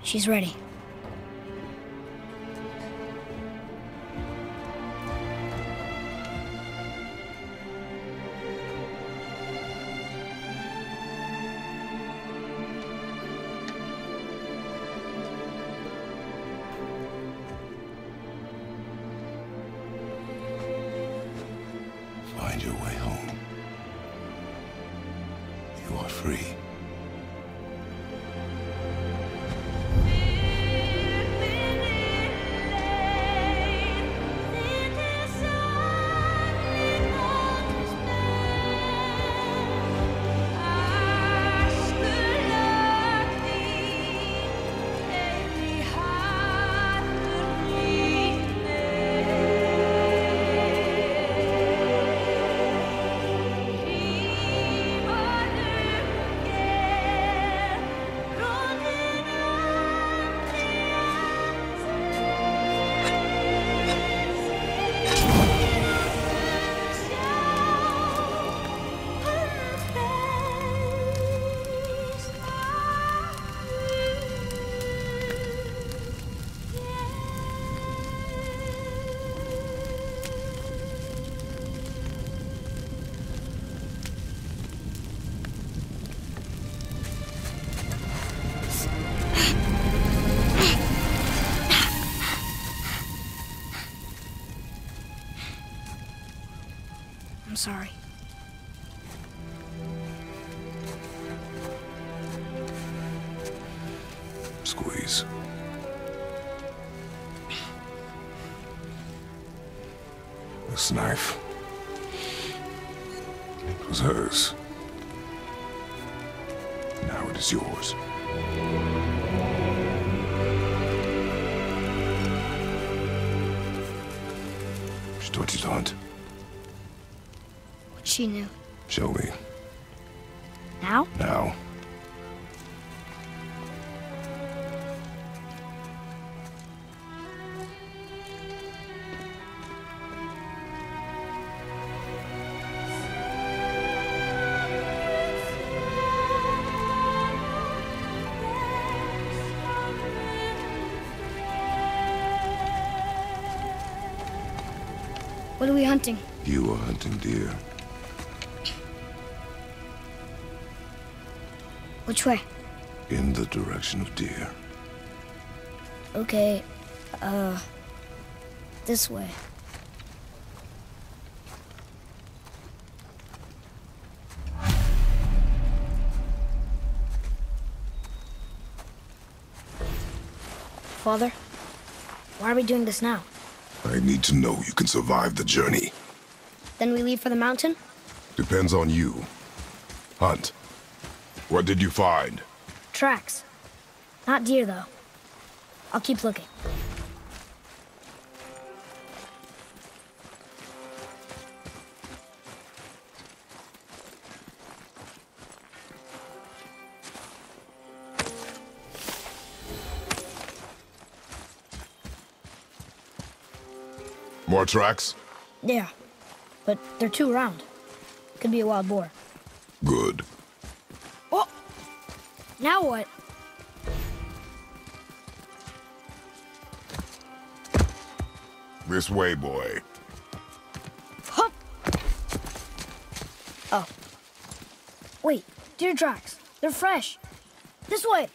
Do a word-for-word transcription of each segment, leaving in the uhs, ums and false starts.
She's ready. Find your way home. You are free. I'm sorry. Squeeze. This knife. It was hers. Now it is yours. She taught you to hunt. She knew. Show me. Now? Now. What are we hunting? You are hunting deer. Which way? In the direction of deer. Okay, uh, this way. Father, why are we doing this now? I need to know you can survive the journey. Then we leave for the mountain? Depends on you. Hunt. What did you find? Tracks. Not deer, though. I'll keep looking. More tracks? Yeah, but they're too round. Could be a wild boar. Good. Oh! Now what? This way, boy. Hup! Oh. Wait, deer tracks. They're fresh. This way!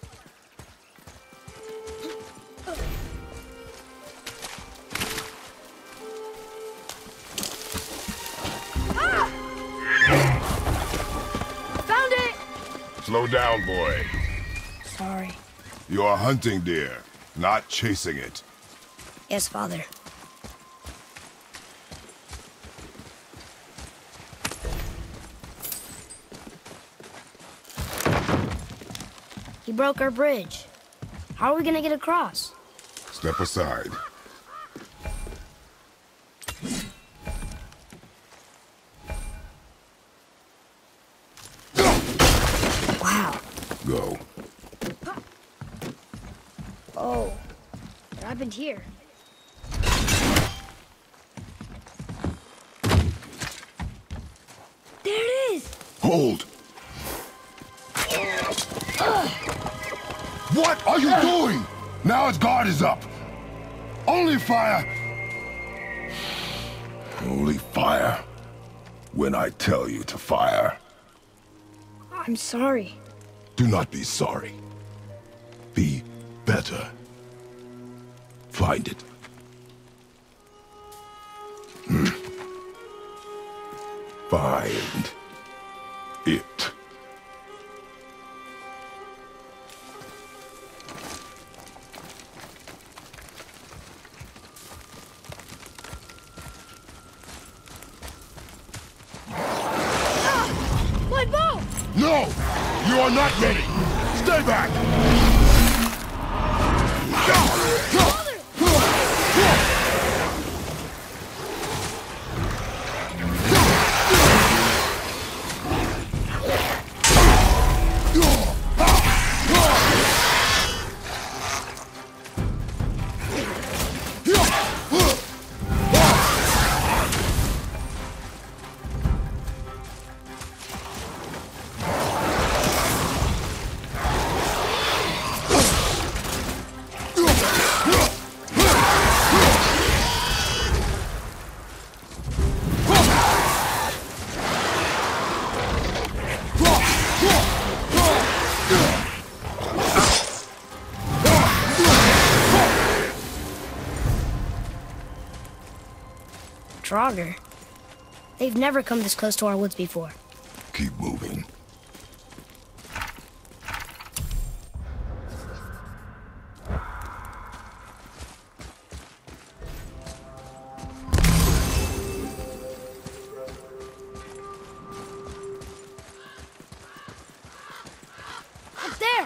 Slow down, boy. Sorry. You are hunting deer, not chasing it. Yes, Father. He broke our bridge. How are we gonna get across? Step aside. Wow. Go. Oh, what happened here? There it is! Hold! What are you doing? Now his guard is up. Only fire. Only fire. When I tell you to fire. I'm sorry. Do not be sorry. Be better. Find it. Hmm. Find it. My bow! No! You are not ready! Stay back! Draugr. They've never come this close to our woods before. Keep moving. Up there!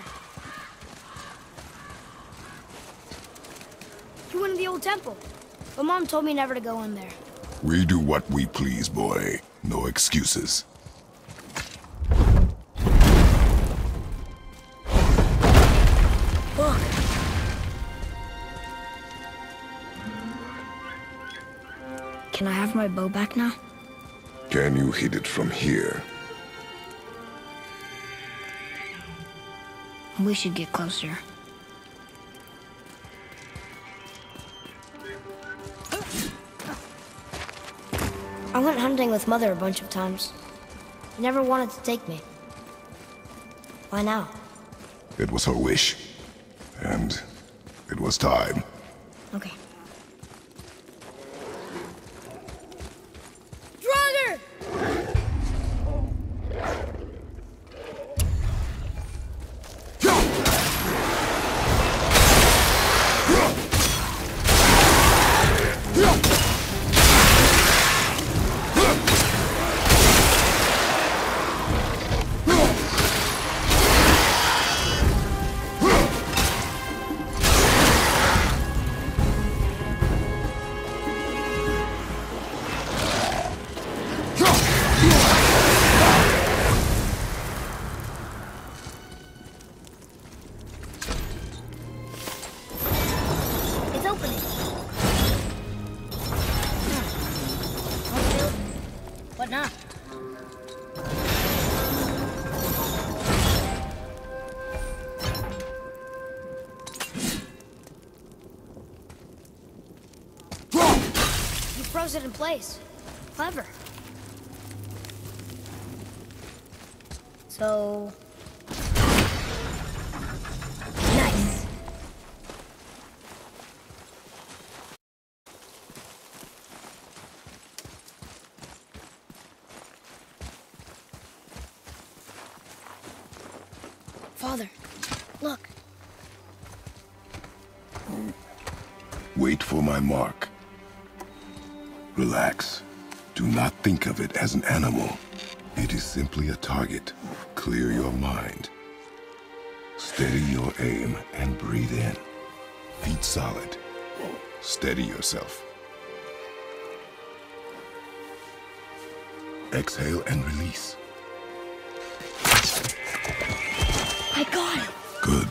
You went to the old temple. But Mom told me never to go in there. We do what we please, boy. No excuses. Look. Can I have my bow back now? Can you hit it from here? We should get closer. I went hunting with Mother a bunch of times. She never wanted to take me. Why now? It was her wish. And it was time. Okay. Draugr! What now? You froze it in place. Clever. So... nice. Father, look. Wait for my mark. Relax. Do not think of it as an animal. It is simply a target. Clear your mind. Steady your aim and breathe in. Feet solid. Steady yourself. Exhale and release. I got it. Good.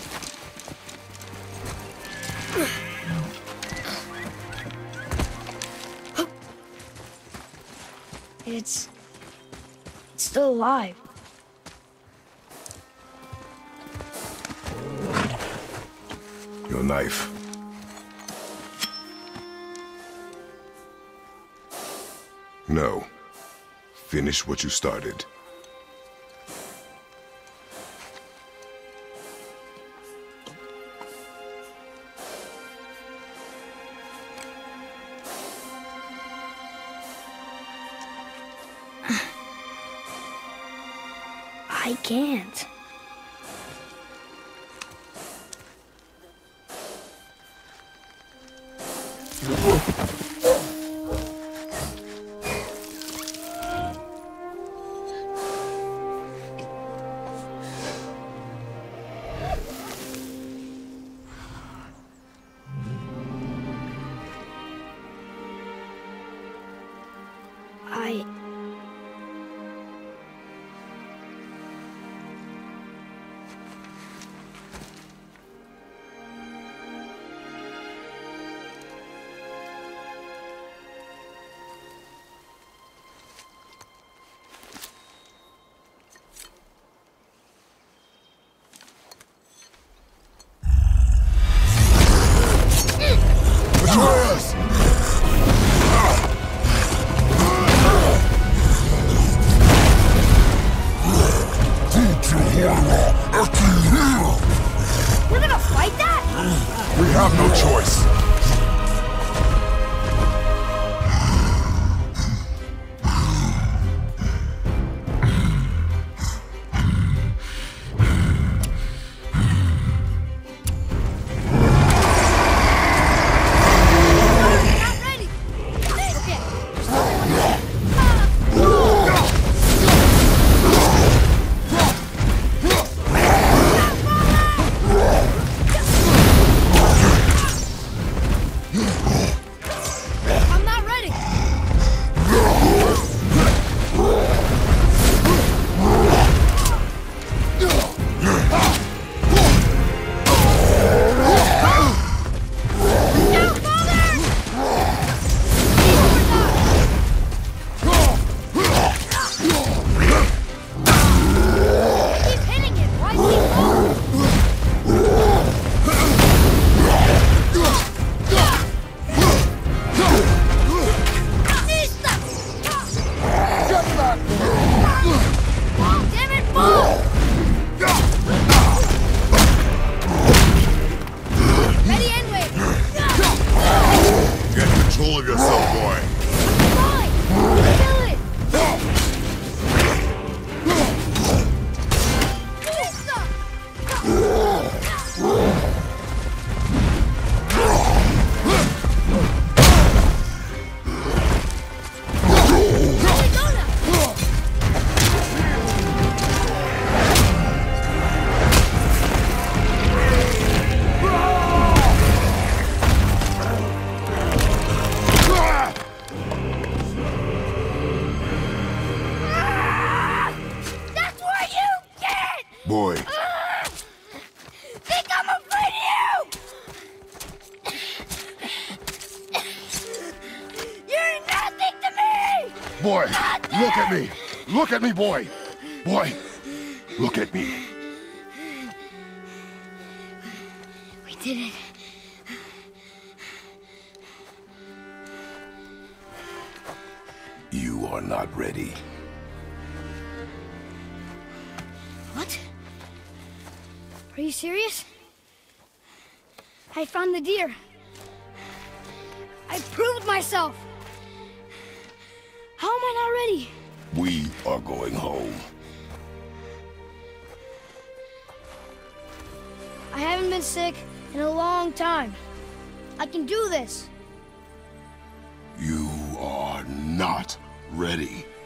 It's... it's still alive. Your knife. No. Finish what you started. I can't. I... Atreus! We're gonna fight that? We have no choice. Boy. Uh, think I'm afraid of you! You're nothing to me! Boy, nothing! Look at me! Look at me, boy! Boy, look at me. We did it. You are not ready. What? Are you serious? I found the deer. I proved myself. How am I not ready? We are going home. I haven't been sick in a long time. I can do this. You are not ready.